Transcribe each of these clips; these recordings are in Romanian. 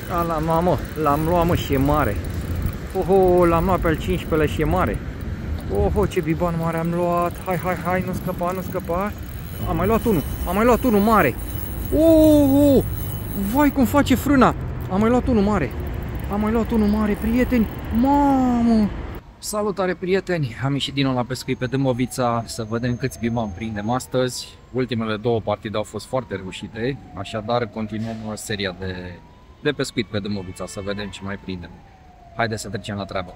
L-am luat, mă. L-am luat, mă, și e mare. Oho, l-am luat pe al 15-lea și e mare. Oho, ce biban mare am luat. Hai, nu scăpa, nu scăpa. Am mai luat unul mare. Oh, vai cum face frâna. Am mai luat unul mare, prieteni. Mamă. Salutare, prieteni. Am ieșit din nou la pescuit pe Dâmbovița să vedem câți biban prindem astăzi. Ultimele două partide au fost foarte reușite, așadar continuăm seria de pescuit pe Dâmbovița să vedem ce mai prindem. Haideți să trecem la treabă.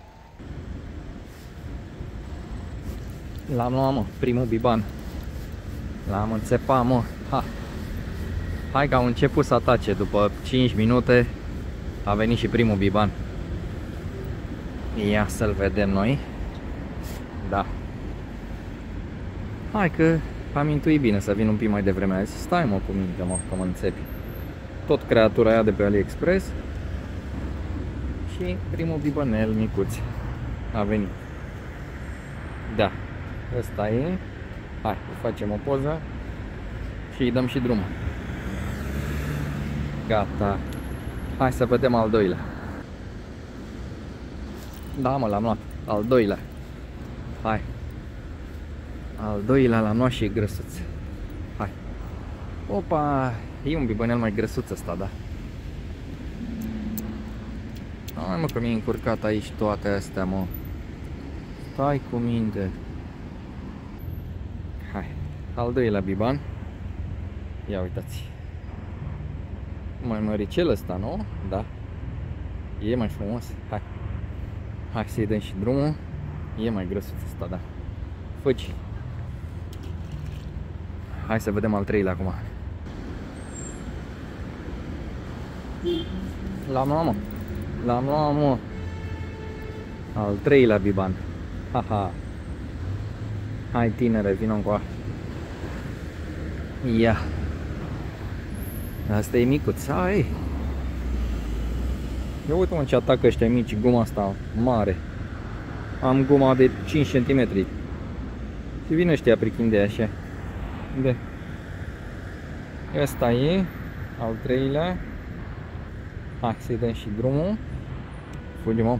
L-am luat, mă, primul biban. L-am înțepat, mă. Hai că au început să atace. După 5 minute a venit și primul biban. Ia să-l vedem noi. Da. Hai că am intuit bine să vin un pic mai devreme azi. Stai, mă, cu minte, mă, că mă înțepi. Tot creatura aia de pe AliExpress. Și primul bibanel micuț a venit. Da, ăsta e. Hai, facem o poză și îi dăm și drumul. Gata. Hai să vedem al doilea. Da, mă, l-am luat. Al doilea. Hai. Al doilea l-am luat și e grăsuț. Hai. Opa, e un bibanel mai grăsuț ăsta, da. Hai, mă, că mi-e încurcat aici toate astea, mă. Stai cu minte. Hai. Al doilea biban. Ia uitați. Mai măricel ăsta, nu? Da. E mai frumos. Hai. Hai să-i dăm și drumul. E mai grăsuț ăsta, da. Făci. Hai să vedem al treilea acum. L-am luat, mă. L-am luat, mă. Al treilea biban. Haha. Hai, tinere, vină încoa. Ia. Asta e micuț. Hai. Ia uite, mă, ce atacă ăștia mici. Guma asta mare. Am guma de 5 cm. Și vine ăștia prichinde așa. De. Ăsta e al treilea. Hai să-i dăm și drumul. Fugi, mă.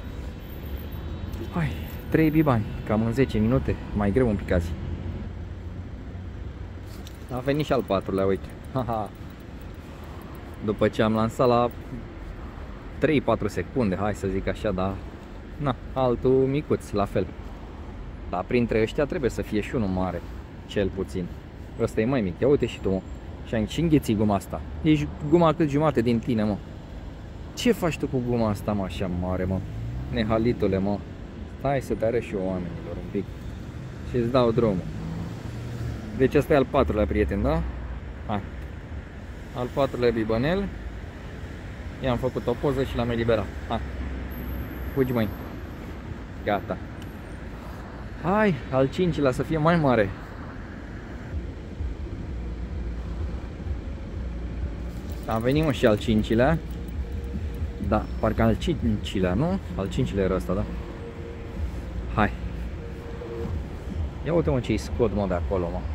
Hai, 3 bibani, cam în 10 minute. Mai greu un pic azi. A venit și al patrulea, uite. Haha. După ce am lansat la 3-4 secunde, hai să zic așa, dar na, altul micuț, la fel. Dar printre ăștia trebuie să fie și unul mare, cel puțin. Ăsta e mai mic, ia uite și tu, mă. Și îngheți guma asta. Ești guma cât jumate din tine, mă. Ce faci tu cu guma asta, mă, așa mare, mă? Nehalitule, mă. Hai să te arăt și eu oamenilor un pic. Și îți dau drumul. Deci asta e al patrulea, prieten, da? Hai. Al patrulea bibanel. I-am făcut o poză și l-am eliberat. Hai. Fugi, măi. Gata. Hai, al cincilea să fie mai mare. A venit, mă, și al cincilea. Da, parcă al cincilea, nu? Al cincilea era asta, da? Hai. Ia uite, mă, ce-i scot, mă, de acolo, mă.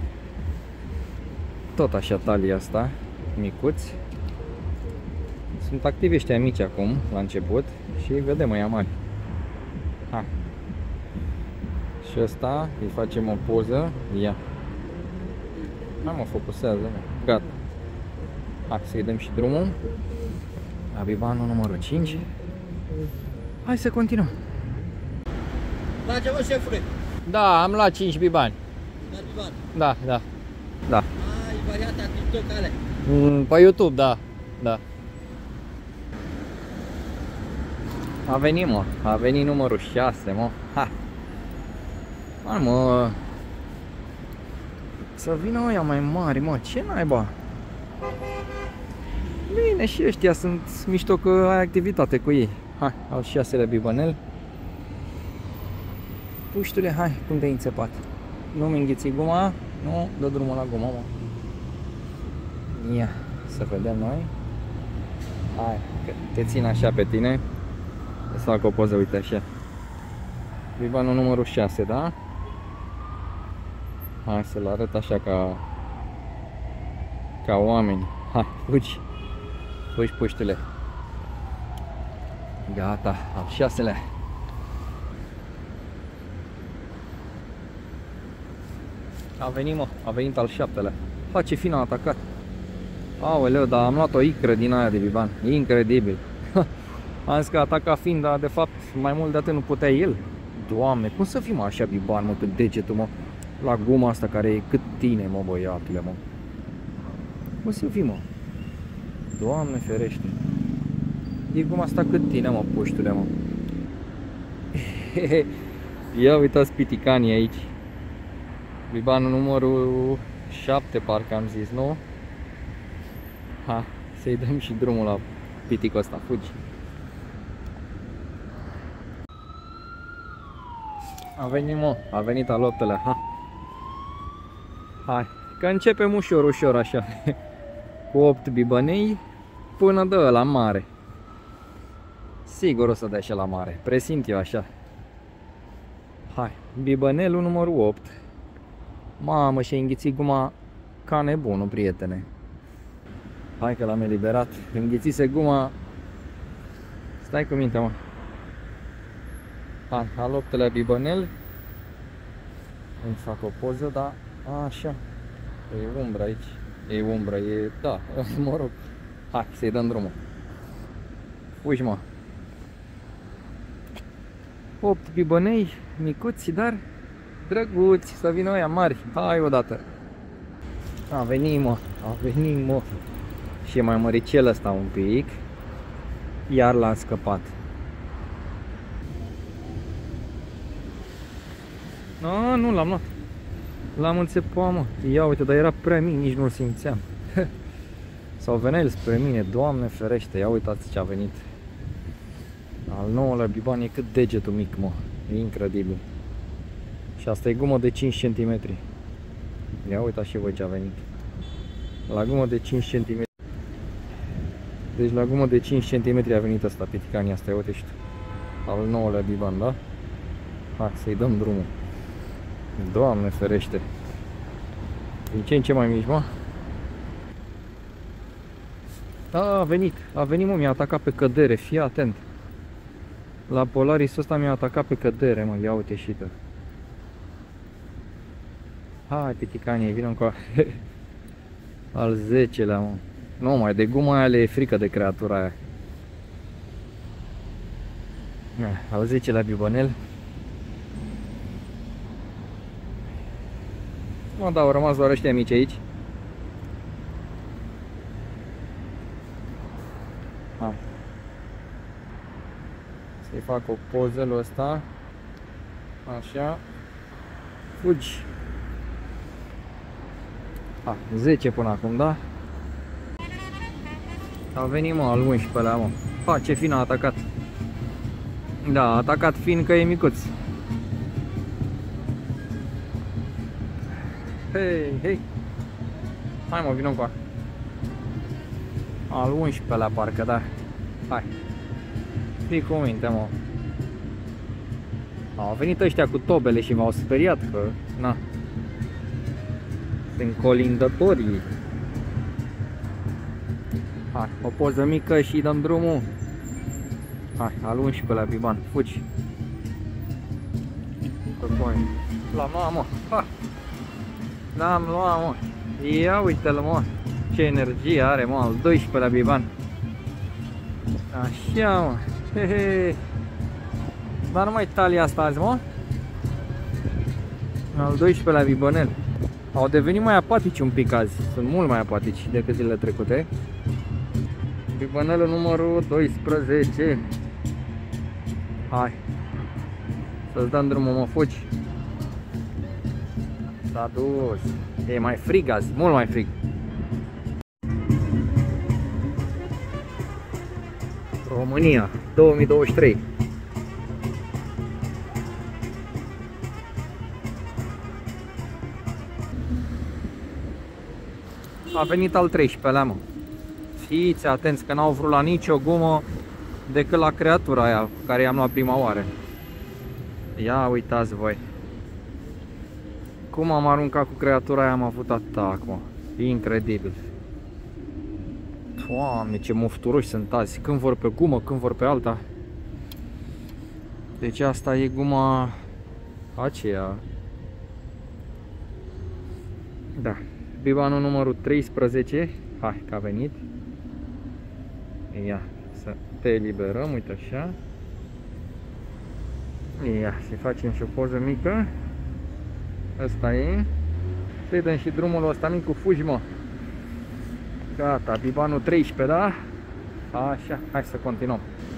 Tot așa talia asta, micuți. Sunt activi ăștia mici acum, la început. Și vedem ăia mari. Hai. Și ăsta, îi facem o poză. Ia. Hai, mă, focusează, mă. Gata. Hai să-i dăm și drumul. La bibanul numărul 5. Hai să continuăm. La ce, mă, șefule? Da, am luat 5 bibani. Da, da. Da. Ai varianta TikTok alea? Pe YouTube, da. Da. A venit, mă. A venit numărul 6, mă. Ha. Hai, mă. Să vină ăia mai mari, mă. Ce naiba? Bine, și ăștia sunt mișto că ai activitate cu ei. Hai, al 6-lea bibanel. Puștule, hai, cum te-ai înțepat? Nu-mi înghiți guma? Nu, dă drumul la guma, mă. Ia, să vedem noi. Hai, că te țin așa pe tine. Să fac o poză, uite așa. Bibanul numărul 6, da? Hai să-l arăt așa ca oameni. Hai, fugi. Fugi, puștule. Gata, al 6-lea. A venit, mă, a venit al 7-lea. Ce fin a atacat. Aoleu, dar am luat o icră din aia de biban. Incredibil. Am zis că ataca fin, dar de fapt mai mult de atât nu putea el. Doamne, cum să fii, mă, așa biban, mă, cu degetul, mă, la guma asta care e cât tine, mă, băiatule, mă. Cum să fii, mă? Doamne ferește. E guma asta cât tine, mă, puștule, mă. Ia uitați piticanii aici. Bibanul numărul 7, parcă am zis, nu? Ha, să-i dăm și drumul la piticul ăsta, fugi. A venit, mă, a venit al 8-lea, ha. Hai, că începem ușor, ușor așa. Cu 8 bibănei până dă la mare. Sigur o să dea și la mare, presimt eu așa. Hai, bibănelul numărul 8. Mamă, și-a înghițit guma ca nebunul, prietene. Hai că l-am eliberat. Înghițise guma. Stai cu minte, mă. Hai, al 8-lea bibănel. Îmi fac o poză, dar așa. E umbră aici. E umbră, e... da, mă rog. Hai, să-i dăm drumul. Fugi, mă. 8 bibănei, micuți, dar drăguți, să vină ăia mari. Hai odată. A venit, mă, a venit, mă. Și e mai măricel ăsta un pic. Iar l-am scăpat. No, nu l-am luat. L-am înțepat, mă. Ia uite, dar era prea mic, nici nu-l simțeam. Sau venea el spre mine, Doamne ferește. Ia uitați ce a venit. Al 9-lea biban e cât degetul mic, mă. E incredibil. Și asta e gumă de 5 cm. Ia uitați și voi ce a venit. La gumă de 5 cm. Deci la gumă de 5 cm a venit asta, piticania asta, ia uite și tu. Al 9-lea biban, da? Hai să-i dăm drumul. Doamne ferește. Din ce în ce mai mici, mă. A venit, mă, mi-a atacat pe cădere, fii atent. La Polarisul ăsta mi-a atacat pe cădere, mă, ia uite și tu. Hai, piticanie, vină încoa. Al 10-lea, mă. Nu, mai de guma aia le e frică de creatura aia. Al 10-lea bibănel. Mă, da, au rămas doar ăștia mici aici. Hai. Să-i fac o poză lui ăsta. Așa. Fugi. A, 10 până acum, da? A venit, mă, al 11-lea, mă. Ha, ce fin a atacat. Da, a atacat fin că e micuț. Hei, hei. Hai, mă, vină încoa. Al 11-lea parcă, da. Hai. Fii cu minte, mă. Au venit ăștia cu tobele și m-au speriat că... na. Sunt colindătorii. Hai, o poză mică și dăm drumul. Hai, al 11-lea biban, fugi. L-am luat, mă. Ha. L-am luat, mă. Ia uite-l, mă. Ce energie are, mă, al 12-lea biban. Așa, mă. Hehe. Dar nu mai talia asta azi, mă. Al 12-lea bibonel. Au devenit mai apatici un pic azi. Sunt mult mai apatici decât zilele trecute. Bibonelul numărul 12. Hai. Să-ți dăm drumul, mă, fugi. S-a dus. E mai frig azi, mult mai frig. România 2023. A venit al 13-lea, mă. Fiți atenți că n-au vrut la nicio gumă decât la creatura aia care i-am luat prima oară. Ia uitați voi. Cum am aruncat cu creatura aia, am avut atac, mă. Incredibil. Doamne, ce mofturoși sunt azi. Când vor pe gumă, când vor pe alta. Deci asta e guma aceea. Da. Bibanul numărul 13. Hai, că a venit. Ia, să te eliberăm, uite așa. Ia, să facem și o poză mică. Asta e. Să-i dăm și drumul ăsta mic cu fugi, mă. Gata, bibanul 13, da? Așa, hai să continuăm.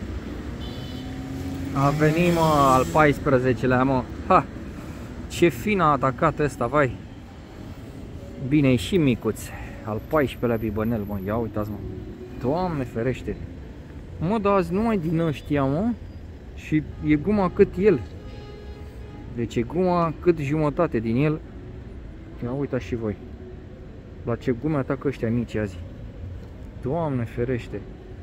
A venit, mă, al 14-lea, mă. Ha! Ce fin a atacat ăsta, vai. Bine, e și micuț. Al 14-lea bibănel, mă. Ia uitați, mă. Doamne ferește. Mă, dar azi numai din ăștia, mă. Și e guma cât el. Deci e guma cât jumătate din el. Ia uitați și voi. La ce gume atacă ăștia mici azi. Doamne ferește.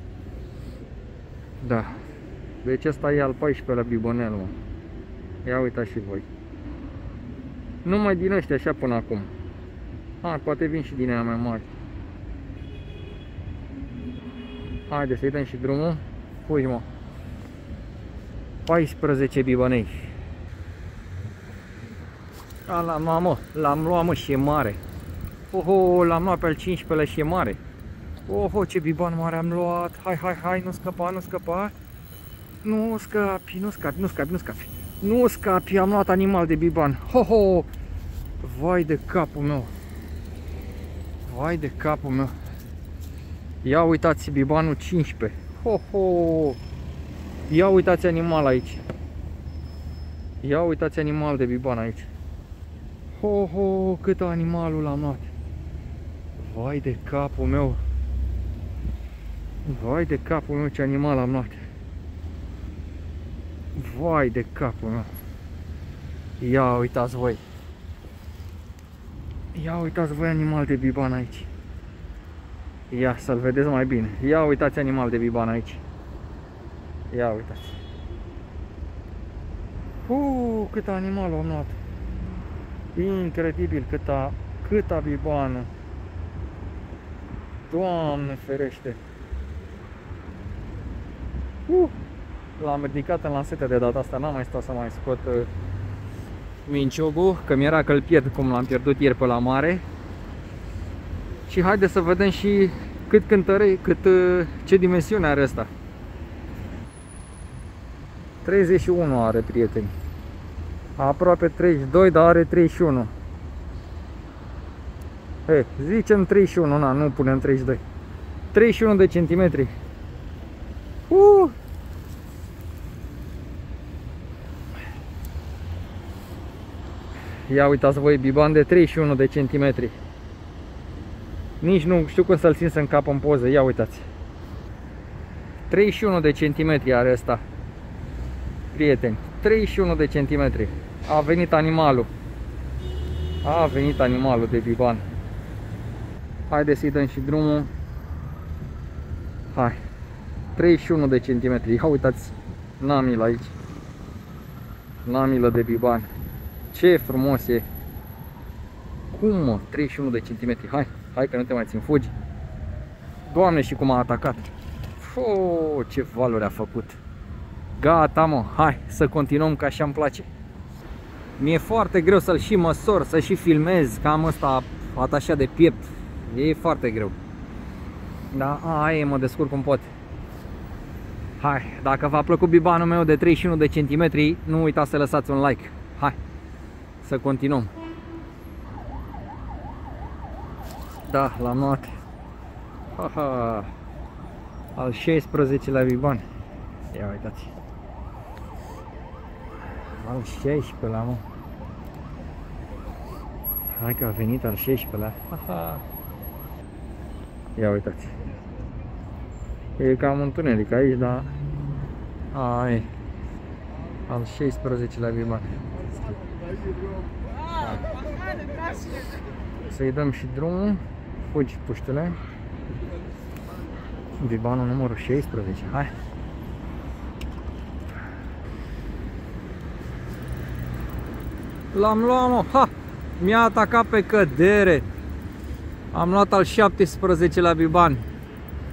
Da. Deci ăsta e al 14-lea bibonel, mă. Ia uitați și voi. Numai din ăștia așa până acum. Hai, poate vin și din aia mai mari. Haide să-i dăm și drumul. Fugi, mă. 14 bibonei. L-am luat, mă. L-am luat, mă, și e mare. Oho, l-am luat pe al 15-lea și e mare. Oho, ce biban mare am luat. Hai, hai, hai, nu scăpa, nu scăpa. Nu scapi, nu scapi, nu scapi, nu scapi. Nu scapi, am luat animal de biban. Ho-ho! Vai de capul meu. Vai de capul meu. Ia uitați bibanul 15. Ho-ho! Ia uitați animal aici. Ia uitați animal de biban aici. Ho-ho! Cât animalul l-am luat. Vai de capul meu. Vai de capul meu, ce animal am luat. Vai de capul meu. Ia uitați voi. Ia uitați voi animal de biban aici. Ia să-l vedeți mai bine. Ia uitați animal de biban aici. Ia uitați. Cât animal am luat. Incredibil câta bibană. Doamne ferește. L-am ridicat în lansete de data asta, n-am mai stat să mai scot minciogul, că mi-era că-l pierd cum l-am pierdut ieri pe la mare. Și haide să vedem și cât cântăre, ce dimensiune are ăsta. 31 are, prieteni. Aproape 32, dar are 31. He, zicem 31, na, nu punem 32. 31 de centimetri. Ia uitați voi, biban de 31 de centimetri. Nici nu știu cum să-l țin să încap în poză. Ia uitați. 31 de centimetri are ăsta. Prieteni, 31 de centimetri. A venit animalul. A venit animalul de biban. Haideți să-i dăm și drumul. Hai. 31 de centimetri. Ia uitați namil aici. Namilă de biban. Ce frumos e. Cum, mă? 31 de centimetri. Hai, hai că nu te mai țin, fugi. Doamne, și cum a atacat. Ce valuri a făcut. Gata, mă, hai să continuăm, că așa îmi place. Mi-e foarte greu să-l și măsor, să și filmez, că am ăsta atașat de piept. E foarte greu. Da, aia mă descurc cum pot. Hai, dacă v-a plăcut bibanul meu de 31 de centimetri, nu uitați să lăsați un like. Hai, să continuăm. Da, l-am luat. Haha. Al 16-lea biban. Ia uitați. Al 16-lea, mă. Hai că a venit al 16-lea. Ia uitați. E cam întuneric aici, dar... Ai. Al 16-lea biban. Să-i dăm și drumul. Fugi, puștele. Bibanul numărul 16. Hai. L-am luat, mă. Ha! Mi-a atacat pe cădere. Am luat al 17-lea biban.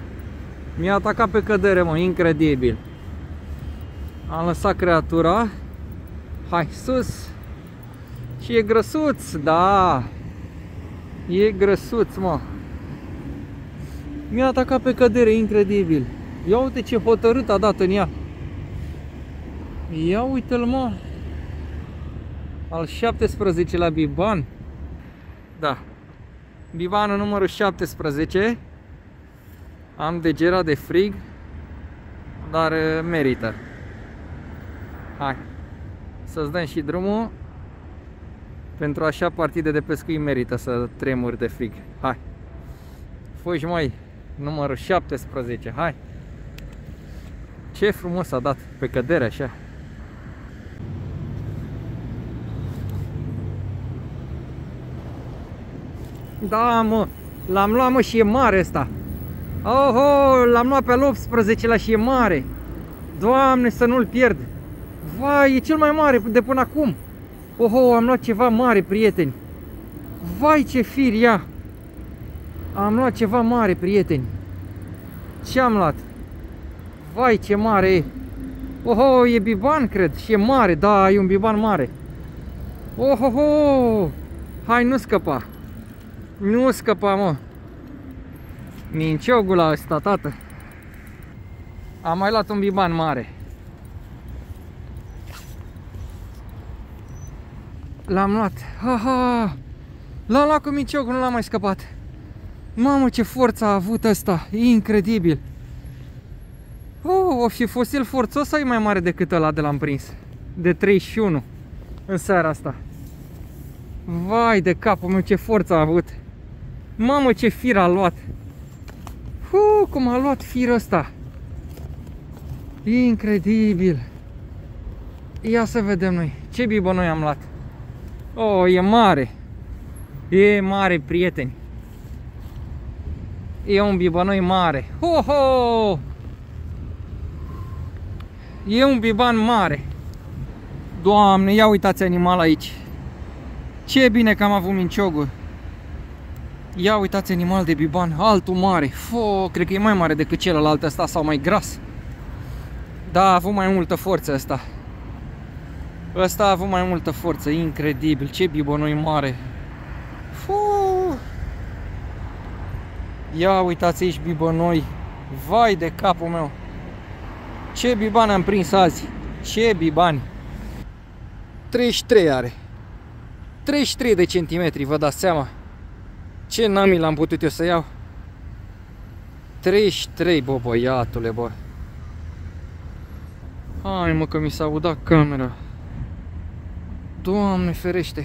Mi-a atacat pe cădere, mă, incredibil. Am lăsat creatura. Hai, sus. Și e grăsuț, da. E grăsuț, mă. Mi-a atacat pe cădere, incredibil. Ia uite ce hotărât a dat în ea. Ia uite-l, mă. Al 17-lea biban. Da. Bibanul numărul 17. Am degerat de frig, dar merită. Hai. Să-ți dăm și drumul. Pentru așa partide de pescuit merită să tremuri de frig. Hai. Fugi, măi. Numărul 17. Hai. Ce frumos a dat pe cădere așa. Da, mă. L-am luat, mă, și e mare ăsta. Oho, l-am luat pe al 18-lea și e mare. Doamne, să nu-l pierd. Vai, e cel mai mare de până acum. Oho, am luat ceva mare, prieteni. Vai, ce fir ia. Am luat ceva mare, prieteni. Ce am luat? Vai, ce mare e. Oho, e biban, cred. Și e mare, da, e un biban mare. Oho, hai, nu scăpa. Nu scăpa, mă. Minciogul ăsta, tată. Am mai luat un biban mare. L-am luat. Aha! L-am luat cu minciogul, nu l-am mai scăpat. Mamă, ce forță a avut ăsta. E incredibil. Oh, o fi fost el forțos sau e mai mare decât ăla de l-am prins? De 31 în seara asta. Vai de capul meu, ce forță a avut. Mamă, ce fir a luat. Cum a luat firul ăsta. Incredibil. Ia să vedem noi. Ce bibonoi am luat. Oh, e mare. E mare, prieteni. E un bibonoi mare. Ho! E un biban mare. Doamne, ia uitați animal aici. Ce bine că am avut minciogul. Ia uitați animal de biban, altul mare. Cred că e mai mare decât celălalt ăsta sau mai gras. Da, a avut mai multă forță ăsta. Ăsta a avut mai multă forță, incredibil. Ce bibonoi mare. Ia uitați aici bibonoi. Vai de capul meu. Ce biban am prins azi. Ce bibani. 33 are. 33 de centimetri, vă dați seama. Ce nami l-am putut eu să iau? 33, bă, băiatule, bă. Hai, mă, că mi s-a udat camera. Doamne ferește.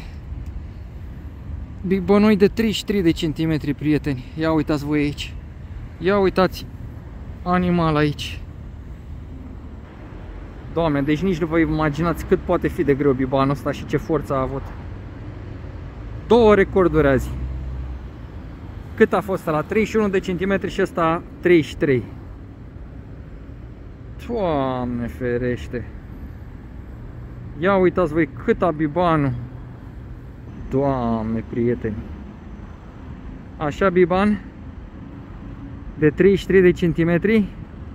Bibonoi de 33 de centimetri, prieteni. Ia uitați voi aici. Ia uitați animal aici. Doamne, deci nici nu vă imaginați cât poate fi de greu bibanul ăsta și ce forță a avut. 2 recorduri azi. Cât a fost ăla? 31 de centimetri și ăsta 33. Doamne ferește. Ia uitați voi cât a bibanul. Doamne, prieteni. Așa biban de 33 de centimetri.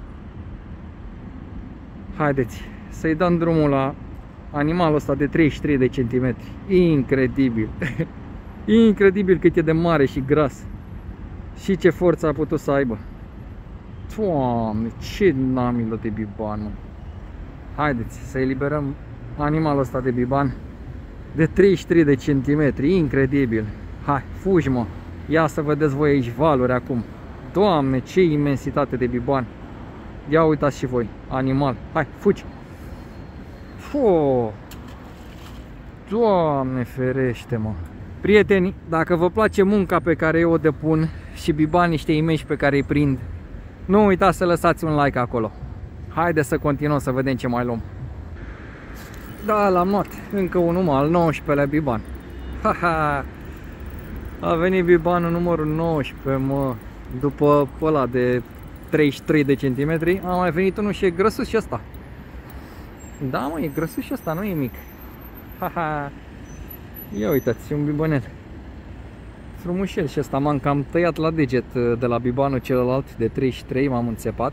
Haideți să-i dăm drumul la animalul ăsta de 33 de centimetri. Incredibil. Incredibil cât e de mare și gras. Și ce forță a putut să aibă. Doamne, ce namilă de biban, mă. Haideți să eliberăm animalul ăsta de biban de 33 de centimetri. Incredibil. Hai, fugi, mă. Ia să vedeți voi aici valuri acum. Doamne, ce imensitate de biban. Ia uitați și voi, animal. Hai, fugi. Doamne ferește, mă. Prieteni, dacă vă place munca pe care eu o depun și bibanii ăștia imensi pe care îi prind, nu uitați să lăsați un like acolo. Haideți să continuăm să vedem ce mai luăm. Da, l-am luat. Încă unul, mă, al 19-lea biban. Haha. A venit bibanul numărul 19, mă. După ăla de 33 de centimetri, a mai venit unul și e grăsus și ăsta. Da, mă, e grăsus și ăsta, nu e mic. Haha. Ia uitați, un bibonel. Frumușel și ăsta, m-am cam tăiat la deget de la bibanul celălalt de 33, m-am înțepat.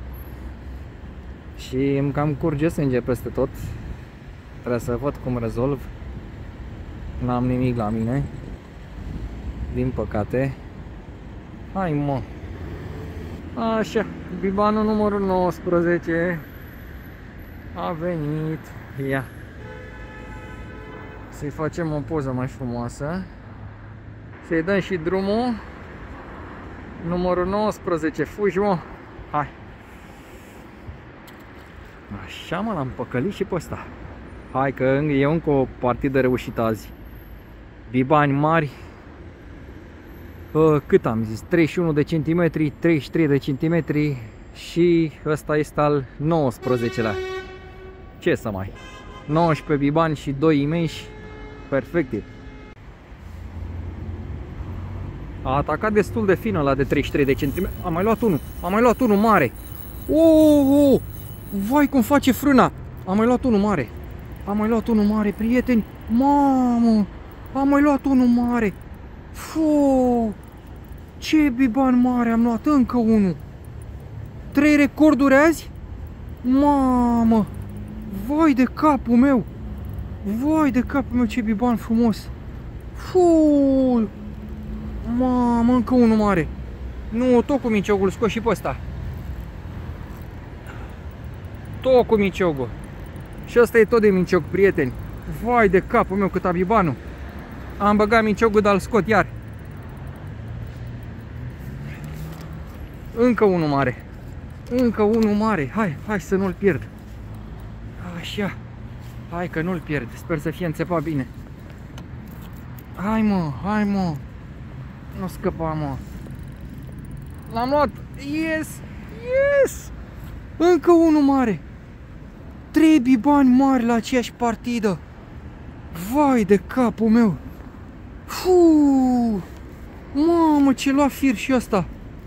Și îmi cam curge sânge peste tot. Trebuie să văd cum rezolv. N-am nimic la mine, din păcate. Hai mă. Așa, bibanul numărul 19 a venit. Ia. Să-i facem o poză mai frumoasă. Să-i dăm și drumul. Numărul 19, fugi mă. Hai. Așa mă, l-am păcălit și pe ăsta. Hai că e încă o partidă reușită azi. Bibani mari. Cât am zis? 31 de centimetri, 33 de centimetri. Și ăsta este al 19-lea. Ce să mai? 19 bibani și 2 imenși. Perfect. A atacat destul de fin ăla de 33 de centimetri. Am mai luat unul. Am mai luat unul mare. Vai cum face frâna. Am mai luat unul mare. Am mai luat unul mare, prieteni. Mamă! Am mai luat unul mare. Fuu! Ce biban mare am luat, încă unul. 3 recorduri azi? Mamă! Vai de capul meu! Vai de capul meu, ce biban frumos! Fuu! Mamă, încă unul mare. Nu, tot cu miciogul, scos și pe ăsta. Tot cu miciogul. Și ăsta e tot de micioc, prieteni. Vai de capul meu, cât a bibanul. Am băgat miciogul, dar îl scot iar. Încă unul mare. Încă unul mare. Hai să nu-l pierd. Așa. Hai că nu-l pierd. Sper să fie înțepat bine. Hai mă. Nu scăpa, mă. L-am luat. Yes. Încă unul mare. 3 bibani mari la aceeași partidă. Vai de capul meu. Mamă, ce lua fir și ăsta.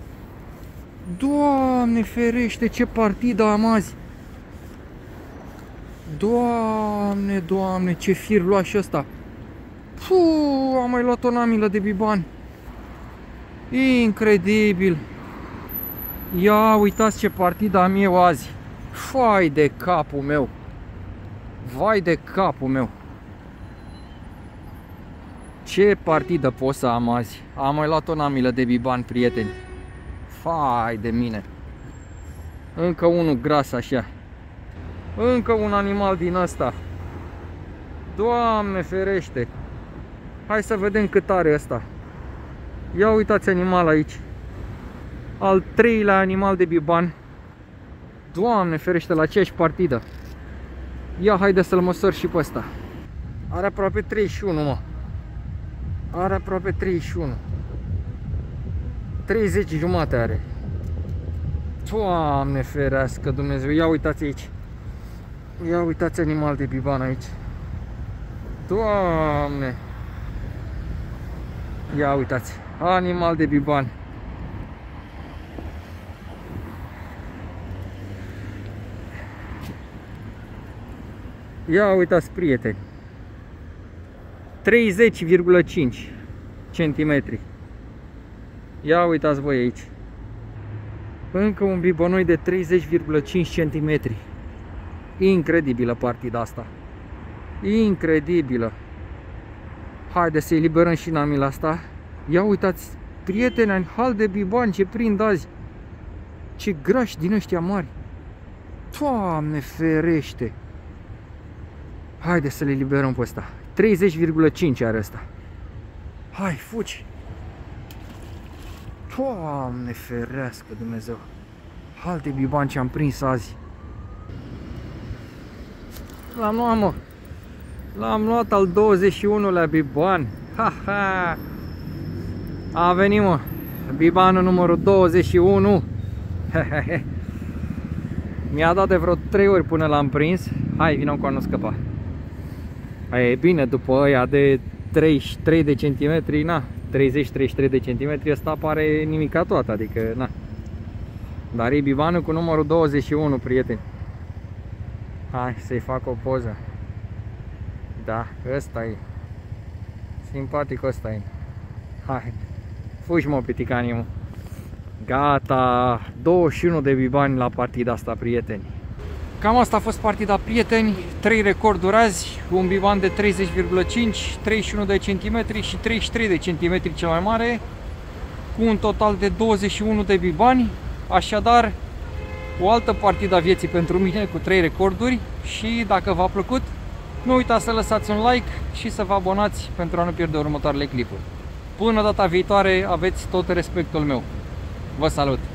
Doamne ferește, ce partidă am azi. Doamne, ce fir lua și ăsta. Am mai luat o namilă de bibani. Incredibil. Ia uitați ce partidă am eu azi. Vai de capul meu. Vai de capul meu. Ce partidă pot să am azi. Am mai luat o namilă de bibani, prieteni. Vai de mine. Încă unul gras așa. Încă un animal din ăsta. Doamne ferește. Hai să vedem cât are ăsta. Ia uitați animal aici. Al 3-lea animal de biban. Doamne ferește, la aceeași partidă. Ia, haide să-l măsor și pe ăsta. Are aproape 31, mă. Are aproape 31. 30 jumate are. Doamne ferească Dumnezeu. Ia uitați aici. Ia uitați animal de biban aici. Doamne. Ia uitați. Animal de biban. Ia uitați, prieteni. 30,5 centimetri. Ia uitați voi aici. Încă un bibonoi de 30,5 centimetri. Incredibilă partida asta. Incredibilă. Haideți să eliberăm și namila asta. Ia uitați, prieteni, hal de bibani ce prind azi. Ce grași din ăștia mari. Doamne ferește. Haideți să le eliberăm pe ăsta. 30,5 are ăsta. Hai, fugi. Doamne ferească Dumnezeu. Hal de bibani ce am prins azi. L-am luat, mă. L-am luat al 21-lea biban. Ha. A venit, mă. Bibanul numărul 21. Mi-a dat de vreo 3 ori până l-am prins. Hai, vină cu a nu scăpa. E bine, după aia de 33 de centimetri, na, 30-33 de centimetri, ăsta pare nimica toată, adică, na. Dar e bibanul cu numărul 21, prieteni. Hai să-i fac o poză. Da, ăsta e. Simpatic ăsta e. Hai, fugi mă, piticanii, mă. Gata, 21 de bibani la partida asta, prieteni. Cam asta a fost partida, prieteni. 3 recorduri azi, un biban de 30,5, 31 de centimetri și 33 de centimetri cel mai mare, cu un total de 21 de bibani. Așadar, o altă partidă a vieții pentru mine cu 3 recorduri. Și dacă v-a plăcut, nu uitați să lăsați un like și să vă abonați pentru a nu pierde următoarele clipuri. Până data viitoare, aveți tot respectul meu. Vă salut!